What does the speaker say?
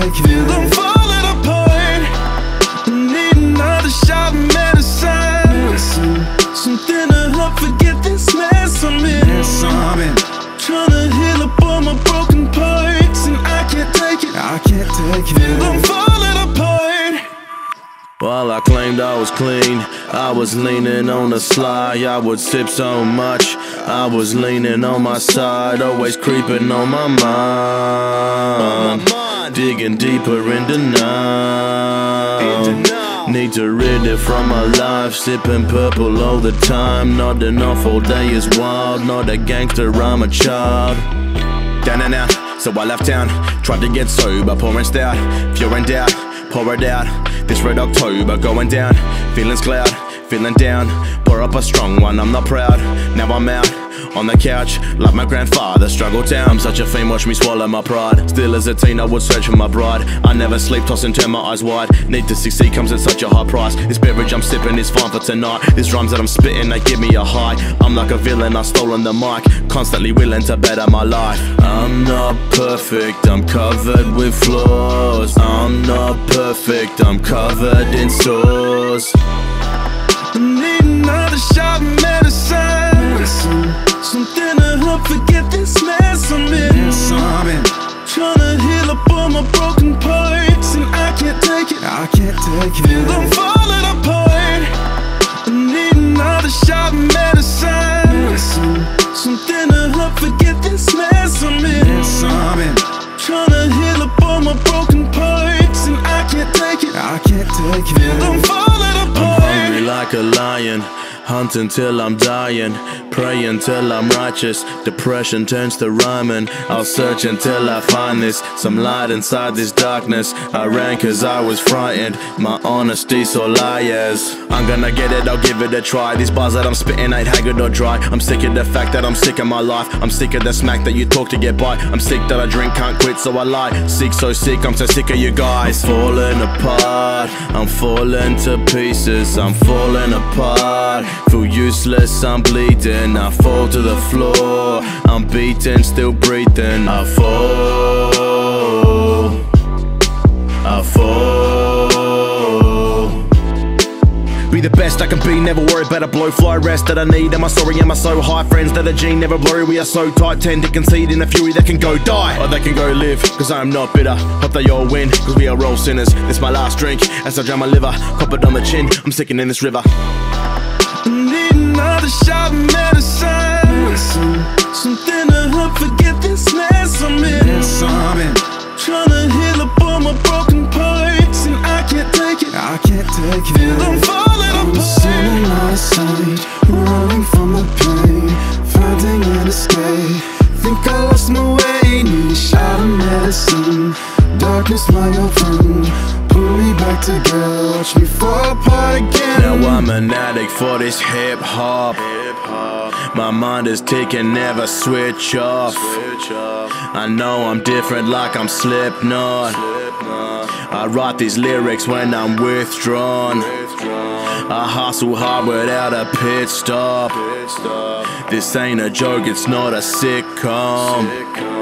take it. I'm falling apart. I need another shot of medicine. Something to help forget this mess I'm in. Tryna heal up all my broken parts, and I can't take it. I can't take it. I'm falling apart. While I claimed I was clean, I was leaning on the sly. I would sip so much, I was leaning on my side, always creeping on my mind, digging deeper into now. Need to rid it from my life, sipping purple all the time. Nodding off all day is wild, not a gangster, I'm a child. Down and out, so I left town, tried to get sober, pouring stout. If you're in doubt, pour it out. This red October going down, feelings cloud, feeling down. Pour up a strong one, I'm not proud. Now I'm out on the couch, like my grandfather. Struggle down, such a fiend, watch me swallow my pride. Still as a teen I would search for my bride. I never sleep, toss and turn my eyes wide. Need to succeed comes at such a high price. This beverage I'm sipping is fine for tonight. These rhymes that I'm spitting, they give me a high. I'm like a villain, I've stolen the mic, constantly willing to better my life. I'm not perfect, I'm covered with flaws. I'm not perfect, I'm covered in sores. I need another shot of medicine. Something to help forget this mess I'm in. Tryna heal up all my broken parts, and I can't take it. I can't take it. I'm falling apart. I need another shot of medicine. Something to help forget this mess I'm in. Tryna heal up all my broken parts, and I can't take it. I can't take it. I'm falling apart. I'm hungry like a lion, hunting till I'm dying, praying till I'm righteous. Depression turns to rhyming. I'll search until I find this, some light inside this darkness. I ran cause I was frightened, my honesty's all liars. I'm gonna get it, I'll give it a try. These bars that I'm spitting ain't haggard or dry. I'm sick of the fact that I'm sick of my life. I'm sick of the smack that you talk to get by. I'm sick that I drink, can't quit, so I lie. Sick, so sick, I'm so sick of you guys. I'm falling apart, I'm falling to pieces. I'm falling apart, feel useless, I'm bleeding. I fall to the floor, I'm beaten, still breathing. I fall, I fall. Be the best I can be, never worry about a blow. Fly rest that I need, am I sorry, am I so high? Friends that are gene, never blurry, we are so tight. Tend to concede in a fury that can go die, or they can go live, cause I am not bitter. Hope they all win, cause we are all sinners. This my last drink, as I drown my liver. Cop it on the chin, I'm sinking in this river. I need another shot of medicine. Something to help forget this mess I'm in. Tryna heal up all my broken parts, and I can't take it. I can't take it. I'm falling I'm apart. sitting out of sight, running from the pain, finding an escape. Think I lost my way, need a shot of medicine. Darkness, my old friend, pull me back together, watch me fall apart again. Now I'm an addict for this hip hop. My mind is ticking, never switch off. I know I'm different like I'm Slipknot. I write these lyrics when I'm withdrawn. I hustle hard without a pit stop. This ain't a joke, it's not a sitcom.